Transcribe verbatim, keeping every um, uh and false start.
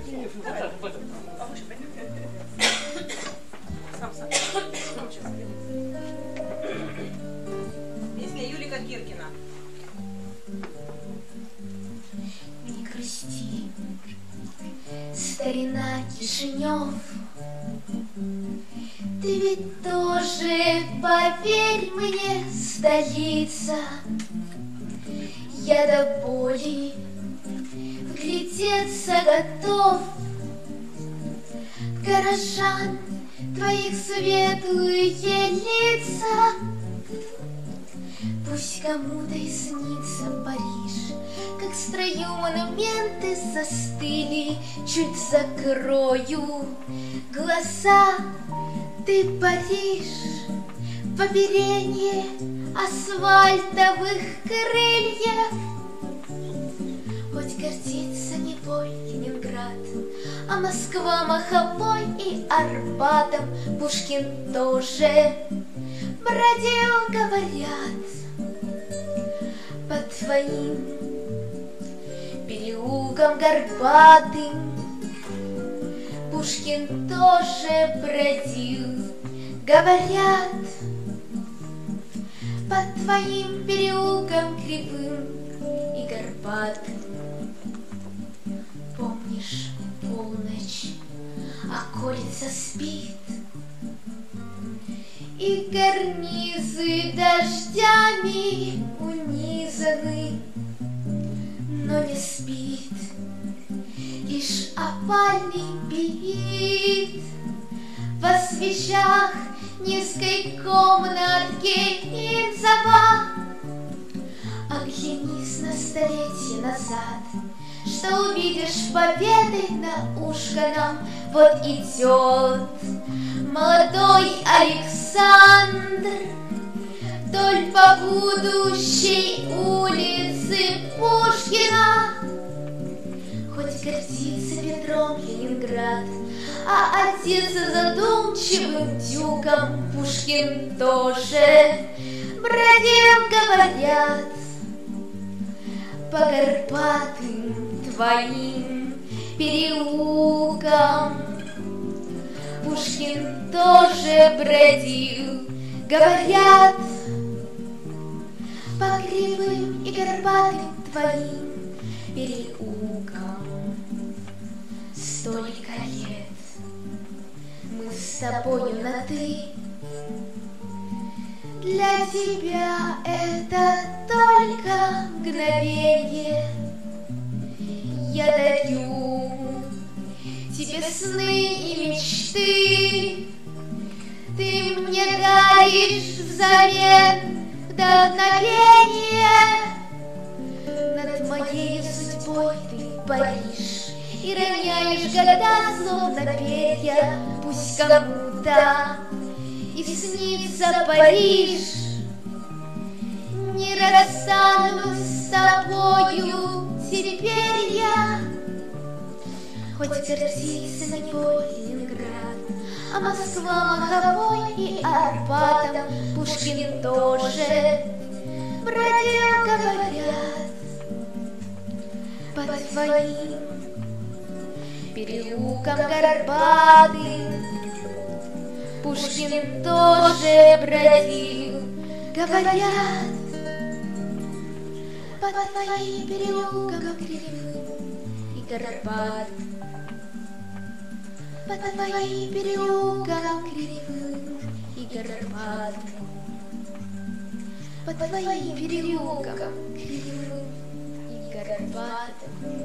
Сам, сам. Песня Юлика Киркина. Не грусти, старина Кишинев, ты ведь тоже, поверь мне, столица. Я до боли вглядеться готов в горожан твоих светлые лица. Пусть кому-то и снится Париж, как в строю монументы застыли. Чуть закрою глаза, ты Париж в оперенье асфальтовых крыльев. Хоть гордится не бой Ленинград, а Москва Маховой и Арбатом. Пушкин тоже бродил, говорят, по твоим переулкам горбатым. Пушкин тоже бродил, говорят, по твоим переулкам кривым и горбатым. Помнишь полночь, околица спит, и карнизы дождями унизаны, но не спит лишь опальный бит во свечах низкой комнатки Инзова. Оглянись на столетие назад, что увидишь победы на ушко нам. Вот идет молодой Александр вдоль по будущей улице Пушкина. Хоть гордится Петром Ленинград, а одеться задумчивым дюком. Пушкин тоже бродил, говорят, по горбатым твоим переулкам. Пушкин тоже бродил, говорят, по кривым и горбатым твоим переулкам. Столько лет мы с тобою на «ты», для тебя это только мгновенье. Я даю тебе сны и мечты, ты мне даришь взамен вдохновение. Над моей судьбой ты паришь и роняешь года, словно перья. Пусть кому-то и снится Париж, не расстанусь с тобою теперь я. Хоть гордится не бой Ленинград, а Москва Маховой и Арбатом. Пушкин тоже бродил, говорят, по твоим переулкам горбатым. Пушкин тоже бродил, говорят, по твоим переулкам кривым и горбатым. По твоим переулкам кривым и горбатым. По твоим переулкам кривым и горбатым.